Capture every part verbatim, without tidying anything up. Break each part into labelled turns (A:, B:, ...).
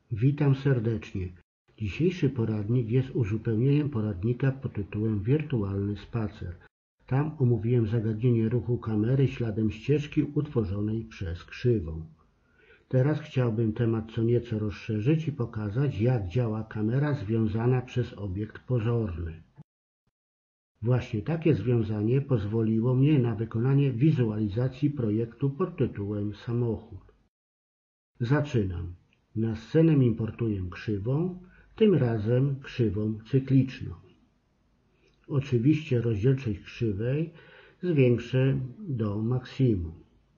A: Witam serdecznie. Dzisiejszy poradnik jest uzupełnieniem poradnika pod tytułem Wirtualny spacer. Tam omówiłem zagadnienie ruchu kamery śladem ścieżki utworzonej przez krzywą. Teraz chciałbym temat co nieco rozszerzyć i pokazać, jak działa kamera związana przez obiekt pozorny. Właśnie takie związanie pozwoliło mnie na wykonanie wizualizacji projektu pod tytułem Samochód. Zaczynam. Na scenę importuję krzywą, tym razem krzywą cykliczną. Oczywiście rozdzielczość krzywej zwiększę do maksimum.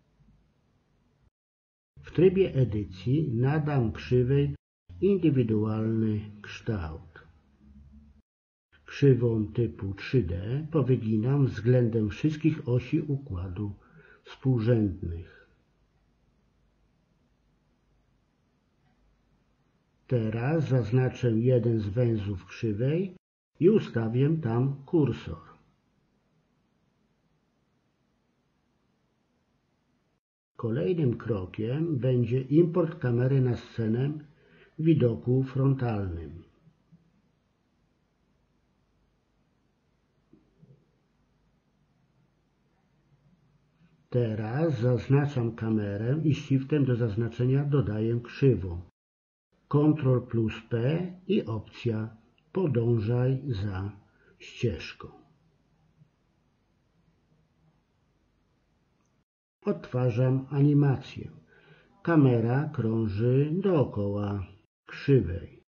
A: W trybie edycji nadam krzywej indywidualny kształt. Krzywą typu trzy D powyginam względem wszystkich osi układu współrzędnych. Teraz zaznaczę jeden z węzłów krzywej i ustawię tam kursor. Kolejnym krokiem będzie import kamery na scenę w widoku frontalnym. Teraz zaznaczam kamerę i shiftem do zaznaczenia dodaję krzywą. Ctrl plus P i opcja Podążaj za ścieżką. Odtwarzam animację. Kamera krąży dookoła krzywej.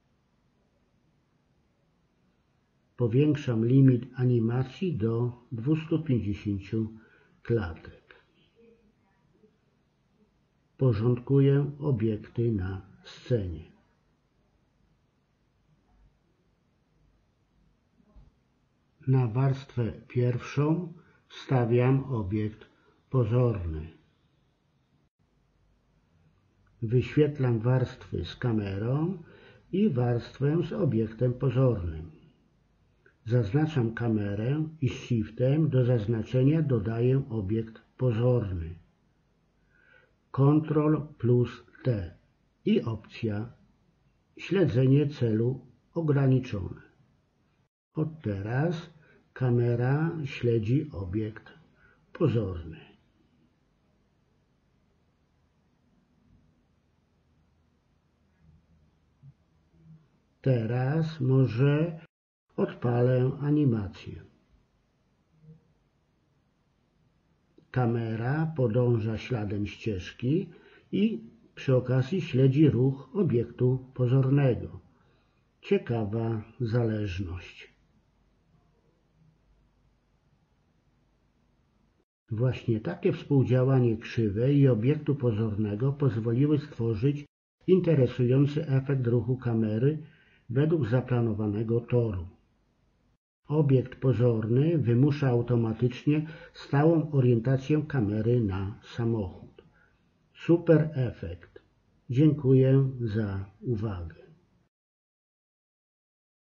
A: Powiększam limit animacji do dwustu pięćdziesięciu klatek. Porządkuję obiekty na scenie. Na warstwę pierwszą wstawiam obiekt pozorny. Wyświetlam warstwy z kamerą i warstwę z obiektem pozornym. Zaznaczam kamerę i shiftem do zaznaczenia dodaję obiekt pozorny. Ctrl plus T i opcja Śledzenie celu ograniczone. Od teraz kamera śledzi obiekt pozorny. Teraz może odpalę animację. Kamera podąża śladem ścieżki i przy okazji śledzi ruch obiektu pozornego. Ciekawa zależność. Właśnie takie współdziałanie krzywej i obiektu pozornego pozwoliły stworzyć interesujący efekt ruchu kamery według zaplanowanego toru. Obiekt pozorny wymusza automatycznie stałą orientację kamery na samochód. Super efekt. Dziękuję za uwagę.